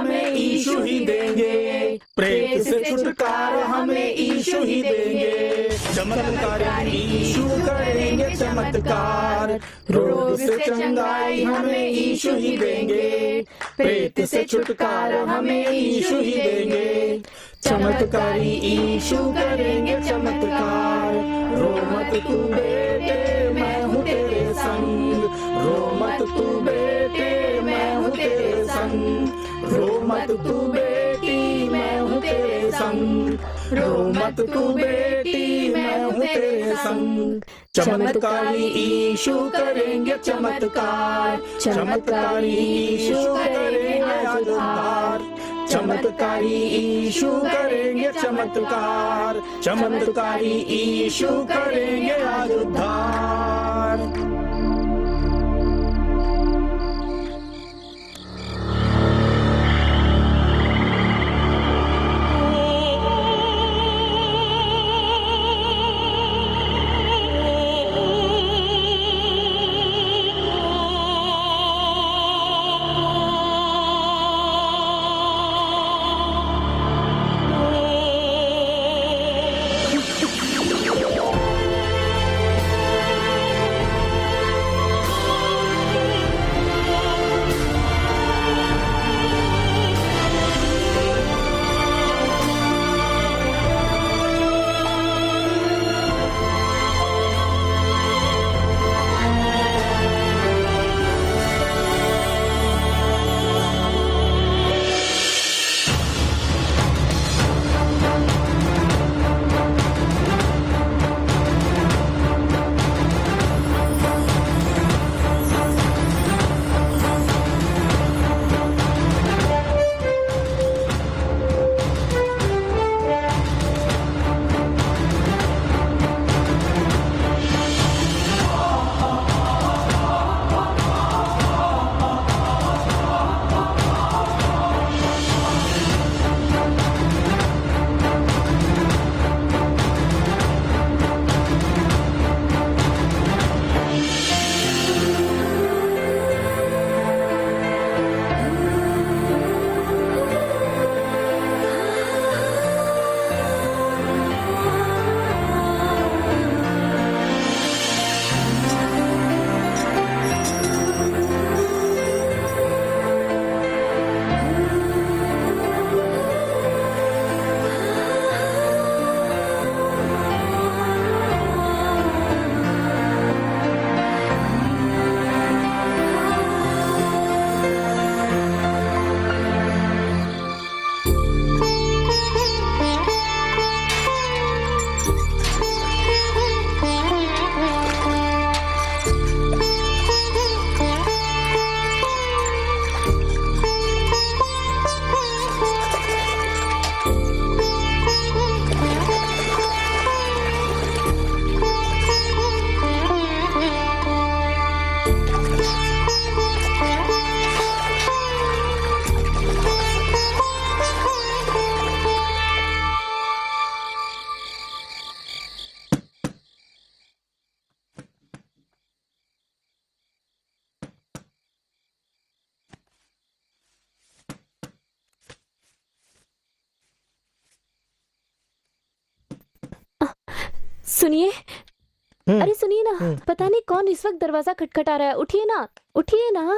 हमें ईशु ही देंगे, प्रेत से छुटकारा हमें ईशु ही देंगे। चमत्कारी ईशु करेंगे चमत्कार, रोग से चंगाई हमें ईशु ही देंगे, प्रेत से छुटकारा हमें ईशु ही देंगे। चमत्कारी ईशु करेंगे चमत्कार, रो मत तू बेटे मैं हूँ तेरे संग, रो मत तू बेटे मैं हूँ तेरे संग, रो मत तू बेटी मैं हूँ तेरे संग, रो मत तू बेटी मैं हूँ तेरे संग। चमत्कारी ईशु करेंगे चमत्कार, चमत्कारी ईशु करेंगे उद्धार, चमत्कारी ईशु करेंगे चमत्कार, चमत्कारी ईशु करेंगे आज उद्धार। सुनिए, अरे सुनिए ना, पता नहीं कौन इस वक्त दरवाजा खटखटा रहा है। उठिए ना, उठिए ना।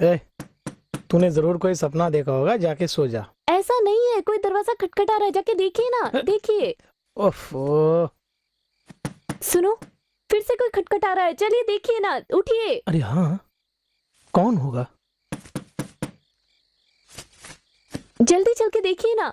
तूने जरूर कोई सपना देखा होगा, जाके सो जा। ऐसा नहीं है, कोई दरवाजा खटखटा रहा है, जाके देखिए ना, देखिए। ओफो। सुनो, फिर से कोई खटखटा रहा है, चलिए देखिए ना, उठिए। अरे हाँ, कौन होगा? जल्दी चल के देखिए ना।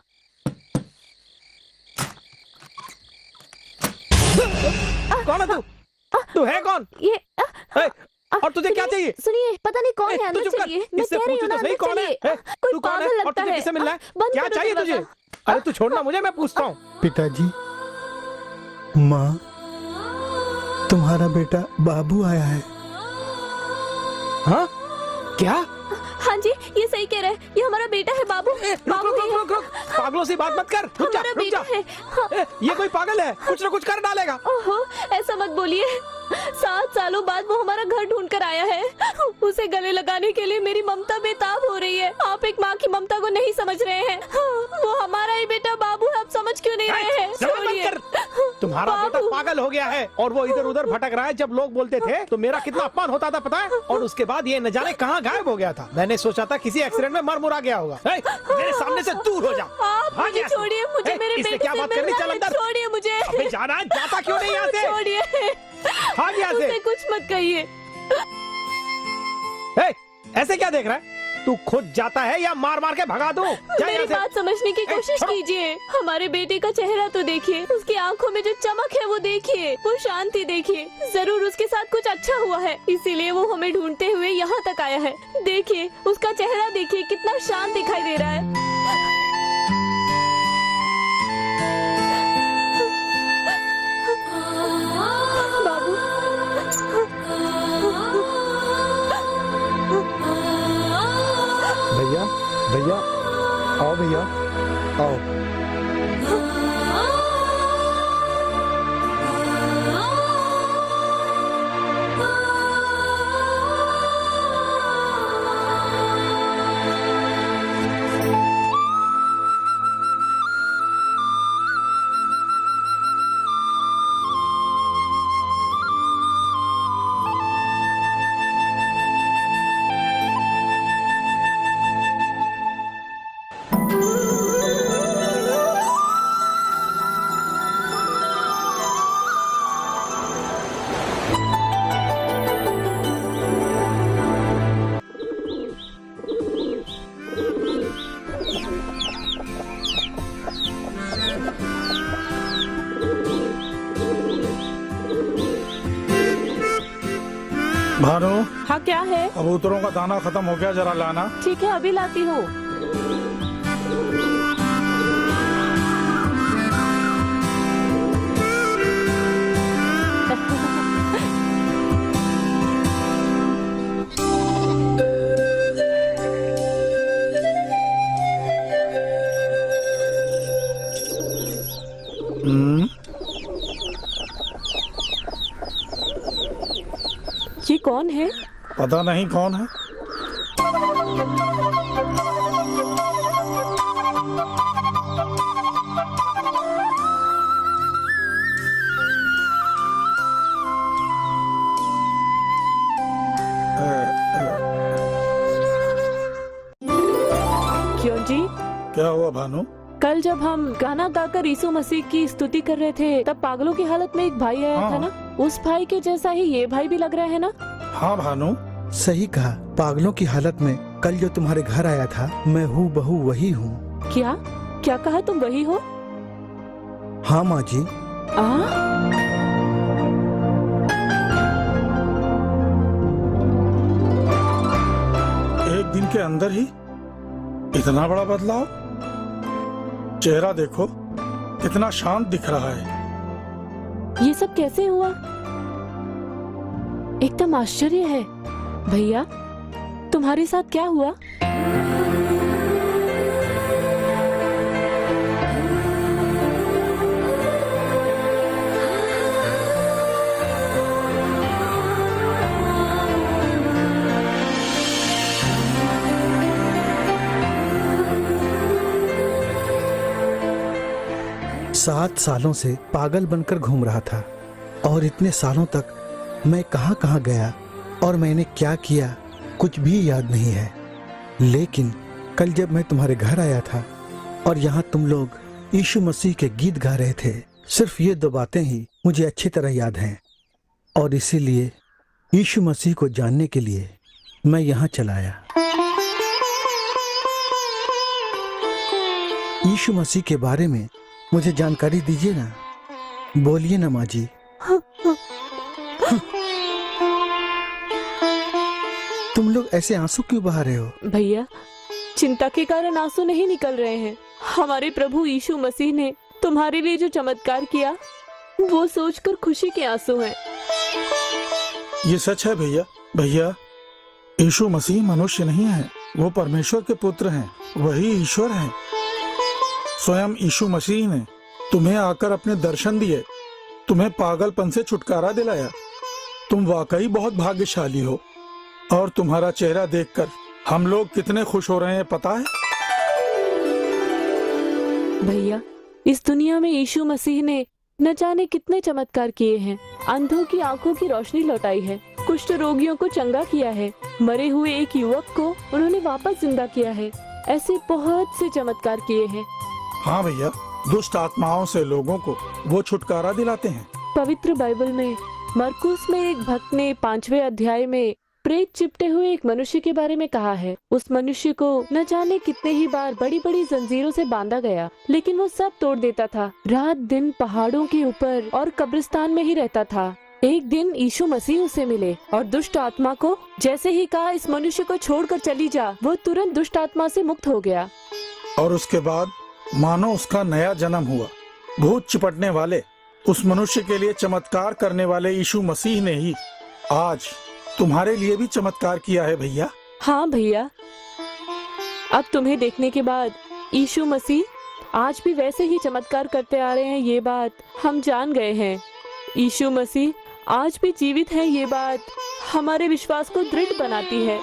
कौन है तू? तू है कौन? ये और तुझे क्या चाहिए? सुनिए, पता नहीं कौन है, अंदर चलिए। मैं कह रही हूँ ना, अंदर चलिए। कोई पागल लगता है। किससे मिलना है? क्या चाहिए तुझे? अरे तू छोड़ना मुझे, मैं पूछता हूँ। पिताजी, माँ, तुम्हारा बेटा बाबू आया है। हाँ? क्या? हाँ जी, ये सही कह रहे हैं, ये हमारा बेटा है बाबू। बाबू पागलों पागलों से बात मत कर। रुक जा, हमारा रुक जा। बेटा है। हाँ। ये कोई पागल है, कुछ ना कुछ कर डालेगा। ओहो, ऐसा मत बोलिए। 7 सालों बाद वो हमारा घर ढूंढ कर आया है। उसे गले लगाने के लिए मेरी ममता बेताब हो रही है। आप एक माँ की ममता को नहीं समझ रहे हैं। वो हमारा ही बेटा बाबू है, आप समझ क्यों नहीं रहे हैं? जबरन मत कर। तुम्हारा बेटा पागल हो गया है और वो इधर उधर भटक रहा है। जब लोग बोलते थे तो मेरा कितना अपमान होता था पता है। और उसके बाद ये न जाने कहाँ गायब हो गया था। मैंने सोचा था किसी एक्सीडेंट में मर मुरा गया होगा। मेरे सामने से दूर हो जा। आप मुझे छोड़िए, मुझे मेरे बेटे क्या बात करनी, चल अंदर। छोड़िए मुझे। अबे जाना है, जाता क्यों नहीं यहाँ से? छोड़िए, भाग यहाँ से। उसे कुछ मत कहिए। ऐसे क्या देख रहा है? तू खुद जाता है या मार मार के भगा दूं? मेरी बात समझने की कोशिश कीजिए। हमारे बेटे का चेहरा तो देखिए, उसकी आंखों में जो चमक है वो देखिए, वो शांति देखिए। जरूर उसके साथ कुछ अच्छा हुआ है, इसीलिए वो हमें ढूंढते हुए यहाँ तक आया है। देखिए उसका चेहरा देखिए, कितना शांत दिखाई दे रहा है। बाबू, भैया, भैया, आओ भैया, आओ। भानु, हाँ क्या है? कबूतरों का दाना खत्म हो गया, जरा लाना। ठीक है, अभी लाती हूँ। ये कौन है? पता नहीं कौन है। क्यों जी? क्या हुआ भानु? कल जब हम गाना गाकर यीशु मसीह की स्तुति कर रहे थे, तब पागलों की हालत में एक भाई आया था ना? उस भाई के जैसा ही ये भाई भी लग रहा है ना? हाँ भानु, सही कहा। पागलों की हालत में कल जो तुम्हारे घर आया था, मैं हूँ बहू वही हूँ। क्या क्या कहा? तुम वही हो? हाँ माँ जी। एक दिन के अंदर ही इतना बड़ा बदलाव? चेहरा देखो, कितना शांत दिख रहा है। ये सब कैसे हुआ? एकदम आश्चर्य है। भैया, तुम्हारे साथ क्या हुआ? सात सालों से पागल बनकर घूम रहा था और इतने सालों तक मैं कहां कहां गया और मैंने क्या किया कुछ भी याद नहीं है। लेकिन कल जब मैं तुम्हारे घर आया था और यहाँ तुम लोग यीशु मसीह के गीत गा रहे थे, सिर्फ ये 2 बातें ही मुझे अच्छी तरह याद हैं और इसीलिए यीशु मसीह को जानने के लिए मैं यहाँ चला आया। यीशु मसीह के बारे में मुझे जानकारी दीजिए ना। बोलिए ना माँ जी। तुम लोग ऐसे आंसू क्यों बहा रहे हो? भैया, चिंता के कारण आंसू नहीं निकल रहे हैं। हमारे प्रभु यीशु मसीह ने तुम्हारे लिए जो चमत्कार किया, वो सोचकर खुशी के आंसू हैं। ये सच है भैया। भैया, यीशु मसीह मनुष्य नहीं है, वो परमेश्वर के पुत्र हैं, वही ईश्वर हैं। स्वयं यीशु मसीह ने तुम्हें आकर अपने दर्शन दिए, तुम्हें पागलपन से छुटकारा दिलाया। तुम वाकई बहुत भाग्यशाली हो और तुम्हारा चेहरा देखकर हम लोग कितने खुश हो रहे हैं पता है? भैया, इस दुनिया में यीशु मसीह ने न जाने कितने चमत्कार किए हैं। अंधों की आंखों की रोशनी लौटाई है, कुष्ठ रोगियों को चंगा किया है, मरे हुए एक युवक को उन्होंने वापस जिंदा किया है। ऐसे बहुत से चमत्कार किए हैं। हाँ भैया, दुष्ट आत्माओं से लोगों को वो छुटकारा दिलाते हैं। पवित्र बाइबल में मरकुस में एक भक्त ने 5वें अध्याय में प्रेत चिपटे हुए एक मनुष्य के बारे में कहा है। उस मनुष्य को न जाने कितने ही बार बड़ी बड़ी जंजीरों से बांधा गया, लेकिन वो सब तोड़ देता था। रात दिन पहाड़ों के ऊपर और कब्रिस्तान में ही रहता था। एक दिन यीशु मसीह उसे मिले और दुष्ट आत्मा को जैसे ही कहा इस मनुष्य को छोड़कर चली जा, वो तुरंत दुष्ट आत्मा से मुक्त हो गया। और उसके बाद मानो उसका नया जन्म हुआ। भूत चिपटने वाले उस मनुष्य के लिए चमत्कार करने वाले यीशु मसीह ने ही आज तुम्हारे लिए भी चमत्कार किया है भैया। हाँ भैया, अब तुम्हें देखने के बाद यीशु मसीह आज भी वैसे ही चमत्कार करते आ रहे हैं, ये बात हम जान गए हैं। यीशु मसीह आज भी जीवित है, ये बात हमारे विश्वास को दृढ़ बनाती है।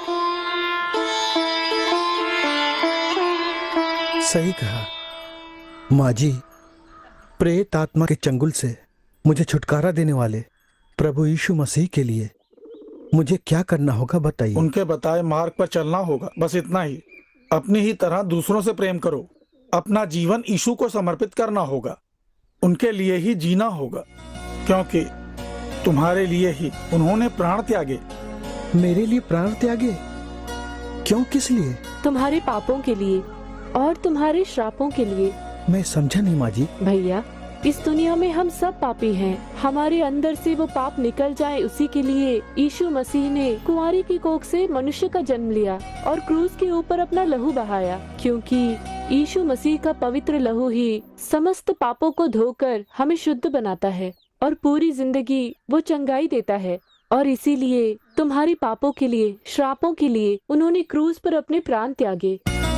सही कहा माँ जी। प्रेत आत्मा के चंगुल से मुझे छुटकारा देने वाले प्रभु यीशु मसीह के लिए मुझे क्या करना होगा बताइए। उनके बताए मार्ग पर चलना होगा, बस इतना ही। अपनी ही तरह दूसरों से प्रेम करो। अपना जीवन यीशु को समर्पित करना होगा। उनके लिए ही जीना होगा, क्योंकि तुम्हारे लिए ही उन्होंने प्राण त्यागे। मेरे लिए प्राण त्यागे? क्यों, किस लिए? तुम्हारे पापों के लिए और तुम्हारे श्रापों के लिए। मैं समझा नहीं माँ जी। भैया, इस दुनिया में हम सब पापी हैं। हमारे अंदर से वो पाप निकल जाए, उसी के लिए यीशु मसीह ने कुंवारी की कोख से मनुष्य का जन्म लिया और क्रूस के ऊपर अपना लहू बहाया, क्योंकि यीशु मसीह का पवित्र लहू ही समस्त पापों को धोकर हमें शुद्ध बनाता है और पूरी जिंदगी वो चंगाई देता है। और इसीलिए तुम्हारे पापों के लिए, श्रापों के लिए उन्होंने क्रूस पर अपने प्राण त्यागे।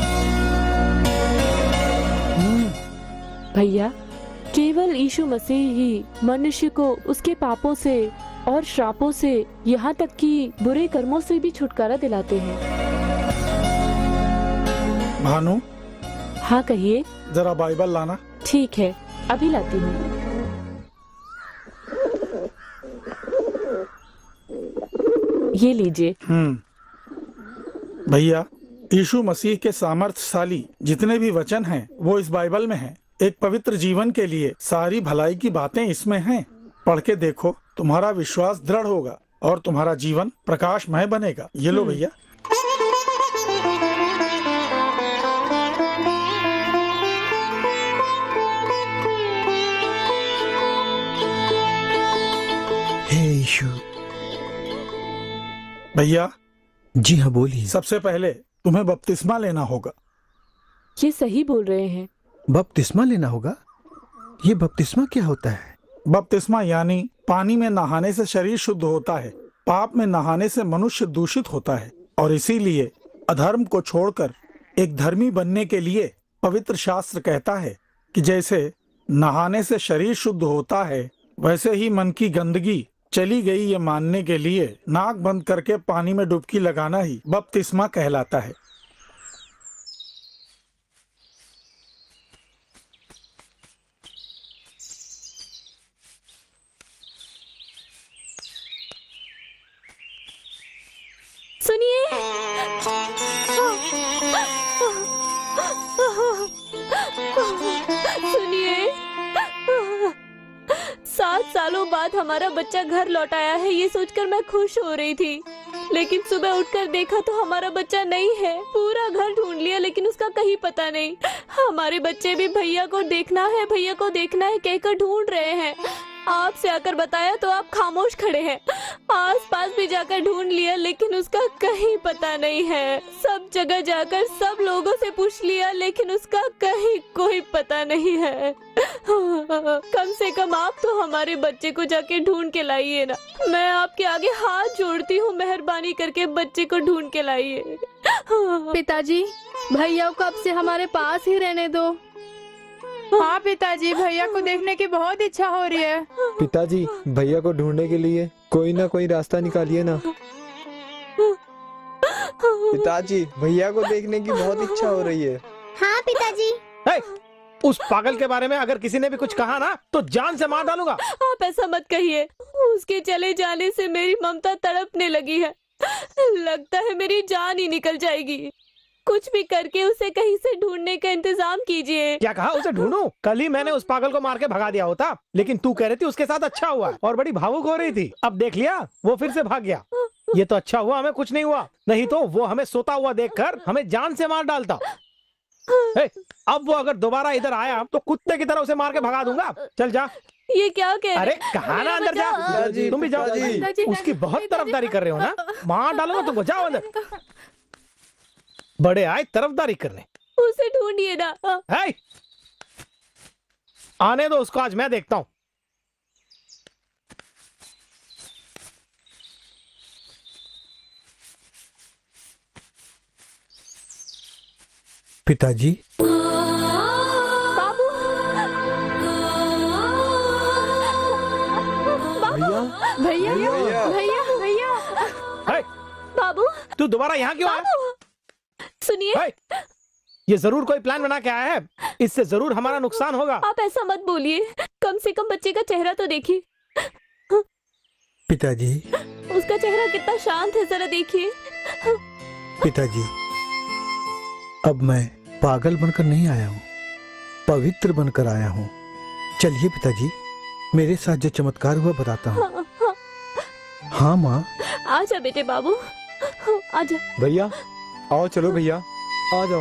भैया, केवल यीशु मसीह ही मनुष्य को उसके पापों से और श्रापों से, यहाँ तक कि बुरे कर्मों से भी छुटकारा दिलाते हैं। भानु। हाँ कहिए। जरा बाइबल लाना। ठीक है, अभी लाती हूँ। ये लीजिए। भैया, यीशु मसीह के सामर्थ्यशाली जितने भी वचन हैं वो इस बाइबल में हैं। एक पवित्र जीवन के लिए सारी भलाई की बातें इसमें हैं। पढ़ के देखो, तुम्हारा विश्वास दृढ़ होगा और तुम्हारा जीवन प्रकाशमय बनेगा। ये लो भैया। हे यीशु। भैया। जी हाँ, बोलिए। सबसे पहले तुम्हें बपतिस्मा लेना होगा। ये सही बोल रहे हैं। बपतिस्मा लेना होगा? ये बपतिस्मा क्या होता है? बपतिस्मा यानी पानी में नहाने से शरीर शुद्ध होता है। पाप में नहाने से मनुष्य दूषित होता है और इसीलिए अधर्म को छोड़कर एक धर्मी बनने के लिए पवित्र शास्त्र कहता है कि जैसे नहाने से शरीर शुद्ध होता है, वैसे ही मन की गंदगी चली गई ये मानने के लिए नाक बंद करके पानी में डुबकी लगाना ही बपतिस्मा कहलाता है। सुनिए, सुनिए, 7 सालों बाद हमारा बच्चा घर लौट आया है, ये सोचकर मैं खुश हो रही थी। लेकिन सुबह उठकर देखा तो हमारा बच्चा नहीं है। पूरा घर ढूंढ लिया लेकिन उसका कहीं पता नहीं। हमारे बच्चे भी भैया को देखना है, भैया को देखना है कहकर ढूंढ रहे हैं। आपसे आकर बताया तो आप खामोश खड़े हैं। आस पास भी जाकर ढूंढ लिया लेकिन उसका कहीं पता नहीं है। सब जगह जाकर सब लोगों से पूछ लिया लेकिन उसका कहीं कोई पता नहीं है। कम से कम आप तो हमारे बच्चे को जाके ढूंढ के लाइए ना। मैं आपके आगे हाथ जोड़ती हूँ, मेहरबानी करके बच्चे को ढूंढ के लाइए। पिताजी, भैया को अब से हमारे पास ही रहने दो। हाँ पिताजी, भैया को देखने की बहुत इच्छा हो रही है। पिताजी, भैया को ढूंढने के लिए कोई ना कोई रास्ता निकालिए ना। पिताजी, भैया को देखने की बहुत इच्छा हो रही है। हाँ पिताजी। उस पागल के बारे में अगर किसी ने भी कुछ कहा ना तो जान से मार डालूंगा। आप ऐसा मत कहिए। उसके चले जाने से मेरी ममता तड़पने लगी है। लगता है मेरी जान ही निकल जाएगी। कुछ भी करके उसे कहीं से ढूंढने का इंतजाम कीजिए। क्या कहा? उसे ढूंढूं? कल ही मैंने उस पागल को मार के भगा दिया होता, लेकिन तू कह रही थी उसके साथ अच्छा हुआ और बड़ी भावुक हो रही थी। अब देख लिया, वो फिर से भाग गया। ये तो अच्छा हुआ हमें कुछ नहीं हुआ, नहीं तो वो हमें सोता हुआ देखकर हमें जान से मार डालता। अब वो अगर दोबारा इधर आया तो कुत्ते की तरह उसे मार के भगा दूंगा। चल जा। ये क्या कह रहे? अरे कहा ना अंदर जा। तुम भी जाओ। उसकी बहुत तरफदारी कर रहे हो ना, मार डालूंगा तुमको। जाओ अंदर। बड़े आए तरफदारी करने। उसे ढूंढिए ना। आने दो उसको, आज मैं देखता हूँ। पिताजी, बाबू, भैया भैया भैया भैया। बाबू, तू दोबारा यहाँ क्यों आया? सुनिए, ये जरूर कोई प्लान बना के आया है। इससे जरूर हमारा नुकसान होगा। आप ऐसा मत बोलिए। कम से कम बच्चे का चेहरा तो देखिए। पिताजी, उसका चेहरा कितना शांत है, जरा देखिए। पिताजी, अब मैं पागल बनकर नहीं आया हूँ, पवित्र बनकर आया हूँ। चलिए पिताजी, मेरे साथ जो चमत्कार हुआ बताता हूँ। हाँ माँ। आजा बेटे बाबू, आजा। भैया आओ, चलो भैया आ जाओ।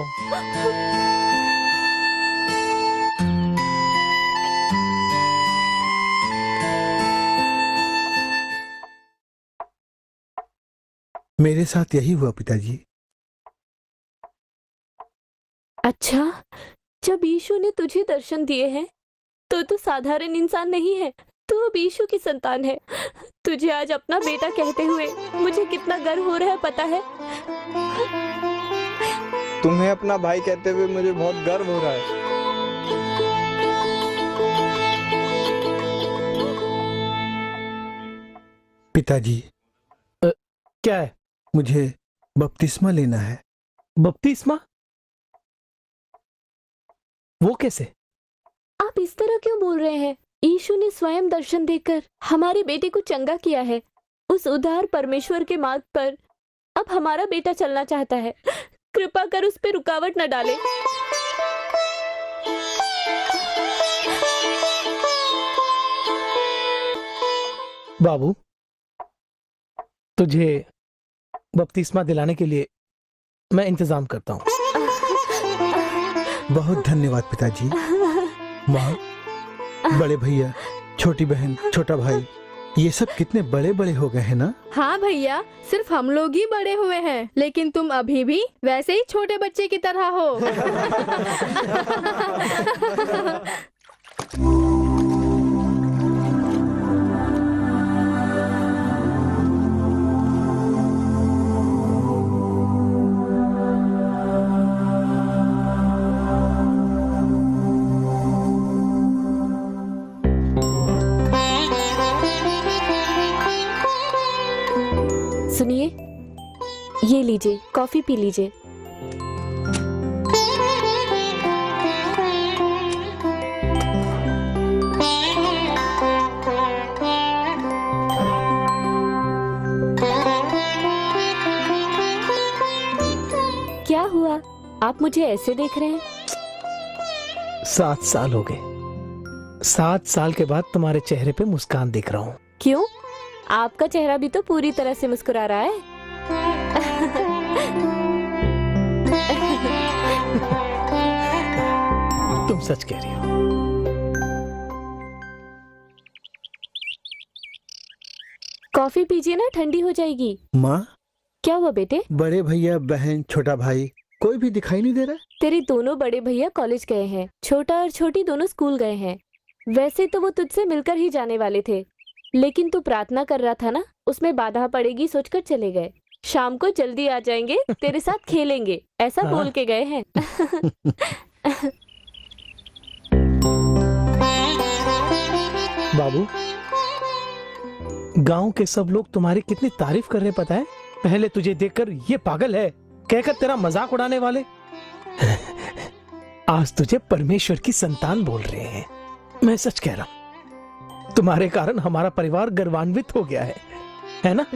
मेरे साथ यही हुआ पिताजी। अच्छा, जब यीशु ने तुझे दर्शन दिए हैं तो तू साधारण इंसान नहीं है, तू अब यीशु की संतान है। तुझे आज अपना बेटा कहते हुए मुझे कितना गर्व हो रहा है, पता है? तुम्हें अपना भाई कहते हुए मुझे बहुत गर्व हो रहा है। पिताजी, क्या है? मुझे बपतिस्मा लेना है। बपतिस्मा? वो कैसे? आप इस तरह क्यों बोल रहे हैं? यीशु ने स्वयं दर्शन देकर हमारे बेटे को चंगा किया है। उस उदार परमेश्वर के मार्ग पर अब हमारा बेटा चलना चाहता है। कृपा कर उस पे रुकावट न डाले। बाबू, तुझे बपतिस्मा दिलाने के लिए मैं इंतजाम करता हूँ। बहुत धन्यवाद पिताजी। माँ, बड़े भैया, छोटी बहन, छोटा भाई, ये सब कितने बड़े बड़े हो गए हैं ना। हाँ भैया, सिर्फ हम लोग ही बड़े हुए हैं, लेकिन तुम अभी भी वैसे ही छोटे बच्चे की तरह हो। सुनिए, ये लीजिए, कॉफी पी लीजिए। क्या हुआ? आप मुझे ऐसे देख रहे हैं? 7 साल हो गए। 7 साल के बाद तुम्हारे चेहरे पे मुस्कान देख रहा हूँ। क्यों? आपका चेहरा भी तो पूरी तरह से मुस्कुरा रहा है। तुम सच कह रही हो। कॉफी पीजिए ना, ठंडी हो जाएगी। माँ, क्या हुआ बेटे? बड़े भैया, बहन, छोटा भाई कोई भी दिखाई नहीं दे रहा। तेरे दोनों बड़े भैया कॉलेज गए हैं, छोटा और छोटी दोनों स्कूल गए हैं। वैसे तो वो तुझसे मिलकर ही जाने वाले थे, लेकिन तू प्रार्थना कर रहा था ना, उसमें बाधा पड़ेगी सोचकर चले गए। शाम को जल्दी आ जाएंगे, तेरे साथ खेलेंगे, ऐसा बोल के गए हैं। बाबू, गांव के सब लोग तुम्हारी कितनी तारीफ कर रहे पता है। पहले तुझे देखकर ये पागल है कहकर तेरा मजाक उड़ाने वाले आज तुझे परमेश्वर की संतान बोल रहे हैं। मैं सच कह रहा हूं, तुम्हारे कारण हमारा परिवार गर्वान्वित हो गया है ना?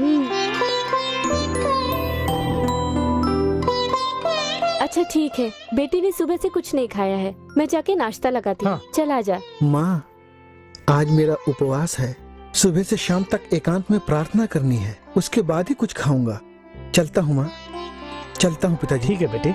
अच्छा ठीक है, बेटी ने सुबह से कुछ नहीं खाया है, मैं जाके नाश्ता लगाती हूँ। हाँ। चल आजा। माँ, आज मेरा उपवास है। सुबह से शाम तक एकांत में प्रार्थना करनी है, उसके बाद ही कुछ खाऊंगा। चलता हूँ माँ, चलता हूँ पिताजी। ठीक है बेटे।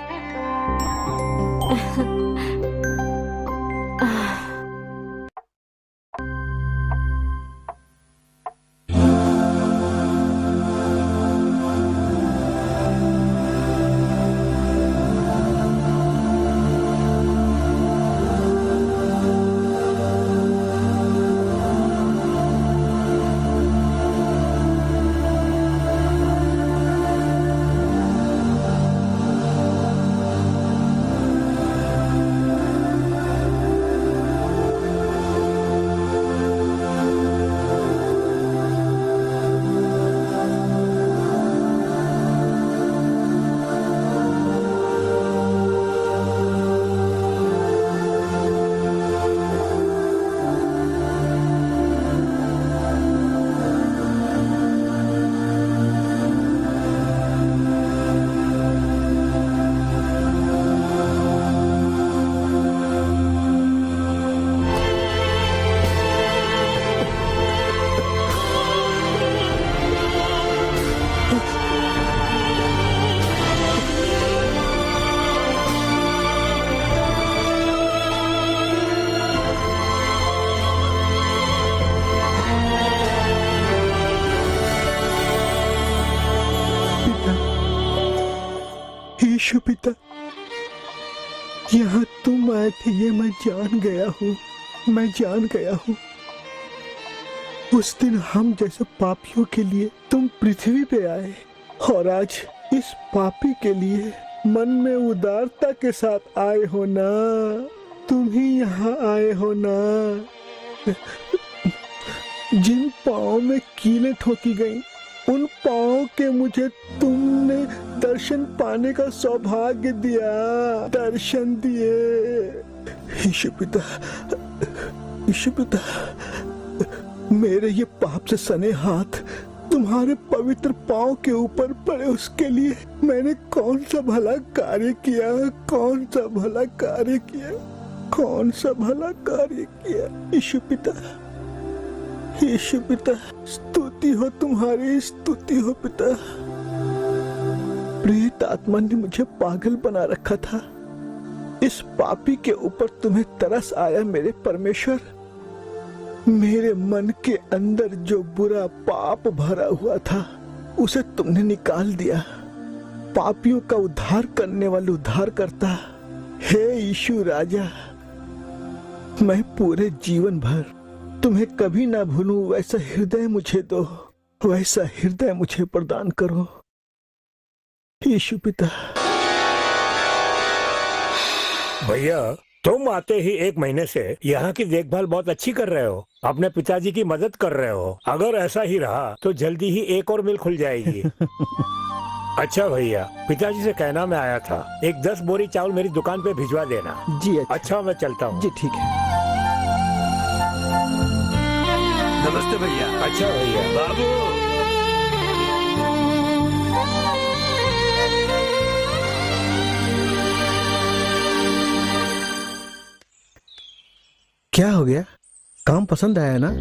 यीशु पिता, यहाँ तुम आए थे ये मैं जान गया हूँ, मैं जान गया हूँ। उस दिन हम जैसे पापियों के लिए तुम पृथ्वी पे आए और आज इस पापी के लिए मन में उदारता के साथ आए हो ना। तुम ही यहाँ आए हो ना। जिन पाँव में कीलें ठोकी गईं, उन पाँव के मुझे तुमने दर्शन पाने का सौभाग्य दिया, दर्शन दिए। यीशु पिता, यीशु पिता, मेरे ये पाप से सने हाथ तुम्हारे पवित्र पाँव के ऊपर पड़े, उसके लिए मैंने कौन सा भला कार्य किया, कौन सा भला कार्य किया, कौन सा भला कार्य किया। यीशु पिता, यीशु पिता, स्तुति हो तुम्हारी, स्तुति हो पिता। प्रेत आत्मा ने मुझे पागल बना रखा था, इस पापी के ऊपर तुम्हें तरस आया मेरे परमेश्वर। मेरे मन के अंदर जो बुरा पाप भरा हुआ था उसे तुमने निकाल दिया। पापियों का उद्धार करने वाले उद्धार करता। हे यीशु राजा, मैं पूरे जीवन भर तुम्हें कभी ना भूलूं, वैसा हृदय मुझे दो, वैसा हृदय मुझे प्रदान करो यीशु पिता। भैया, तुम आते ही 1 महीने से यहाँ की देखभाल बहुत अच्छी कर रहे हो, अपने पिताजी की मदद कर रहे हो। अगर ऐसा ही रहा तो जल्दी ही एक और मिल खुल जाएगी। अच्छा भैया, पिताजी से कहना मैं आया था, एक 10 बोरी चावल मेरी दुकान पे भिजवा देना। जी अच्छा, मैं चलता हूँ। जी ठीक है। नमस्ते भैया। अच्छा भैया। बाबू, क्या हो गया? काम पसंद आया ना?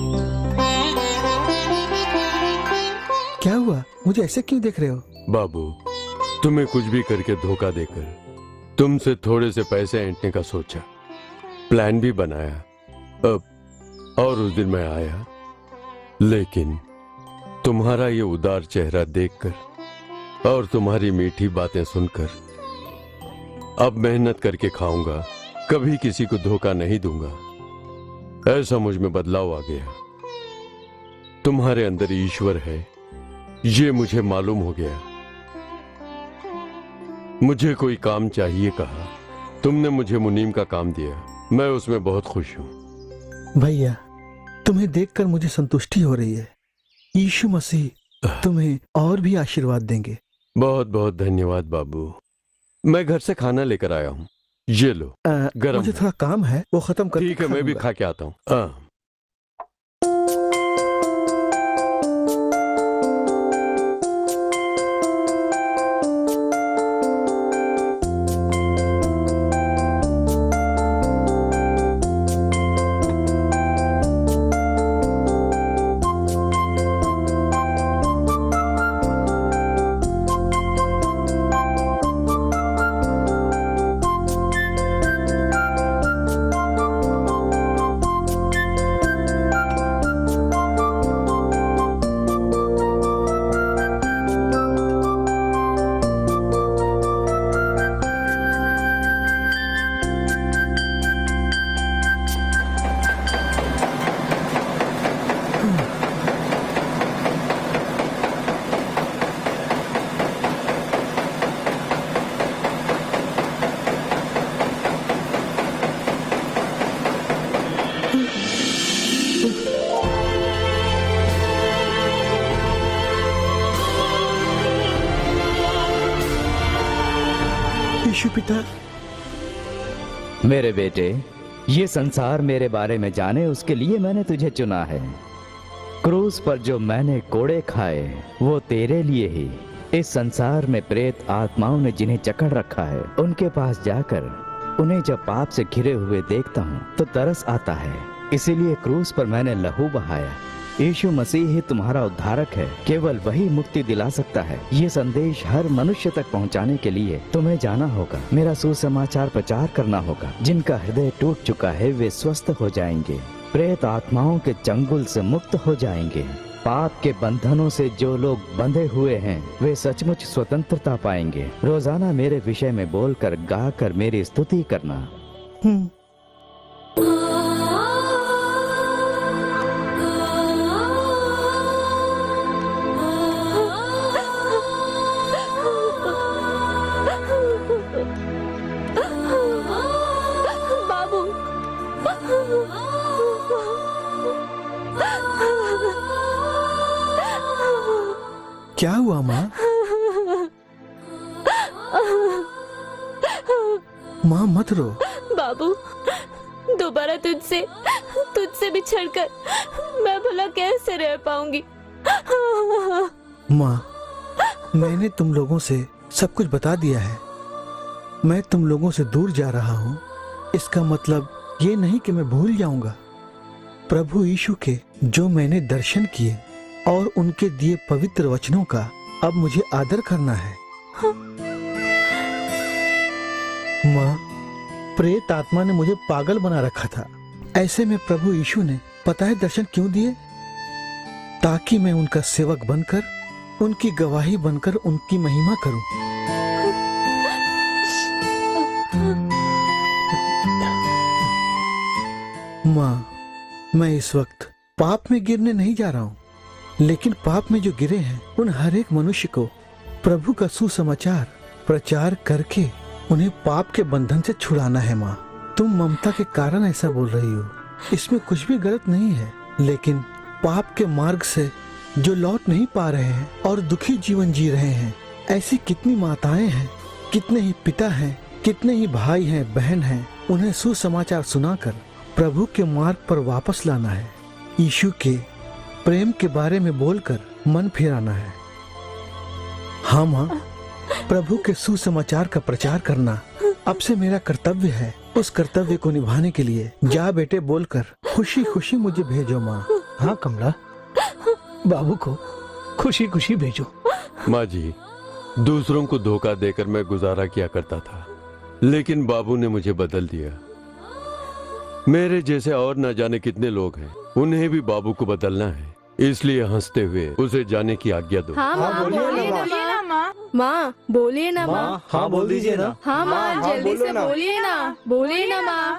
क्या हुआ? मुझे ऐसे क्यों देख रहे हो? बाबू, तुम्हें कुछ भी करके धोखा देकर तुमसे थोड़े से पैसे ऐंठने का सोचा, प्लान भी बनाया। और उस दिन मैं आया, लेकिन तुम्हारा ये उदार चेहरा देखकर और तुम्हारी मीठी बातें सुनकर अब मेहनत करके खाऊंगा, कभी किसी को धोखा नहीं दूंगा, ऐसा मुझ में बदलाव आ गया। तुम्हारे अंदर ईश्वर है, ये मुझे मालूम हो गया। मुझे कोई काम चाहिए कहा, तुमने मुझे मुनीम का काम दिया, मैं उसमें बहुत खुश हूं। भैया, तुम्हें देखकर मुझे संतुष्टि हो रही है। यीशु मसीह तुम्हें और भी आशीर्वाद देंगे। बहुत बहुत धन्यवाद बाबू। मैं घर से खाना लेकर आया हूँ, ये लो। गरम मुझे है। थोड़ा काम है, वो खत्म कर। ठीक है, मैं भी खा के आता हूँ। यीशु पिता, मेरे बेटे, ये संसार मेरे बारे में जाने उसके लिए मैंने तुझे चुना है। क्रूस पर जो मैंने कोड़े खाए वो तेरे लिए ही। इस संसार में प्रेत आत्माओं ने जिन्हें जकड़ रखा है, उनके पास जाकर उन्हें जब पाप से घिरे हुए देखता हूँ तो तरस आता है। इसीलिए क्रूस पर मैंने लहू बहाया। यीशु मसीह ही तुम्हारा उद्धारक है, केवल वही मुक्ति दिला सकता है। ये संदेश हर मनुष्य तक पहुंचाने के लिए तुम्हें जाना होगा, मेरा सुसमाचार प्रचार करना होगा। जिनका हृदय टूट चुका है वे स्वस्थ हो जाएंगे, प्रेत आत्माओं के चंगुल से मुक्त हो जाएंगे। पाप के बंधनों से जो लोग बंधे हुए हैं वे सचमुच स्वतंत्रता पाएंगे। रोजाना मेरे विषय में बोलकर गाकर मेरी स्तुति करना। बाबू, क्या हुआ माँ? माँ मत रो। बाबू, दोबारा तुझसे बिछड़कर मैं भला कैसे रह पाऊंगी? माँ, मैंने तुम लोगों से सब कुछ बता दिया है। मैं तुम लोगों से दूर जा रहा हूँ, इसका मतलब ये नहीं कि मैं भूल जाऊंगा। प्रभु यीशु के जो मैंने दर्शन किए और उनके दिए पवित्र वचनों का अब मुझे आदर करना है। माँ, प्रेत आत्मा ने मुझे पागल बना रखा था। ऐसे में प्रभु यीशु ने पता है दर्शन क्यों दिए? ताकि मैं उनका सेवक बनकर, उनकी गवाही बनकर उनकी महिमा करूं। माँ, मैं इस वक्त पाप में गिरने नहीं जा रहा हूँ, लेकिन पाप में जो गिरे हैं उन हर एक मनुष्य को प्रभु का सुसमाचार प्रचार करके उन्हें पाप के बंधन से छुड़ाना है। माँ, तुम ममता के कारण ऐसा बोल रही हो, इसमें कुछ भी गलत नहीं है। लेकिन पाप के मार्ग से जो लौट नहीं पा रहे हैं और दुखी जीवन जी रहे हैं, ऐसी कितनी माताएं हैं, कितने ही पिता हैं, कितने ही भाई हैं, बहन हैं, उन्हें सुसमाचार सुनाकर प्रभु के मार्ग पर वापस लाना है। यीशु के प्रेम के बारे में बोलकर मन फिराना है। हाँ माँ, प्रभु के सुसमाचार का प्रचार करना अब से मेरा कर्तव्य है। उस कर्तव्य को निभाने के लिए जा बेटे बोलकर खुशी खुशी मुझे भेजो माँ। हाँ कमला, बाबू को खुशी खुशी भेजो। माँ जी, दूसरों को धोखा देकर मैं गुजारा किया करता था, लेकिन बाबू ने मुझे बदल दिया। मेरे जैसे और न जाने कितने लोग हैं, उन्हें भी बाबू को बदलना है। इसलिए हंसते हुए उसे जाने की आज्ञा दो। हाँ माँ, बोलिए ना माँ। माँ बोलिए ना माँ। हाँ बोल दीजिए ना। हाँ माँ, जल्दी से बोलिए ना, बोलिए ना माँ।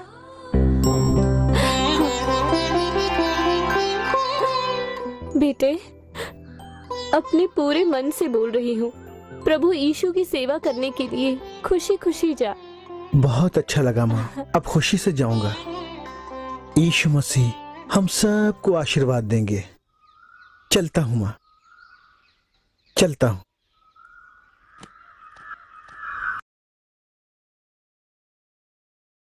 बेटे, अपने पूरे मन से बोल रही हूँ, प्रभु यीशु की सेवा करने के लिए खुशी खुशी जा। बहुत अच्छा लगा माँ, अब खुशी से जाऊंगा। यीशु मसीह हम सबको आशीर्वाद देंगे। चलता हूँ माँ, चलता हूँ।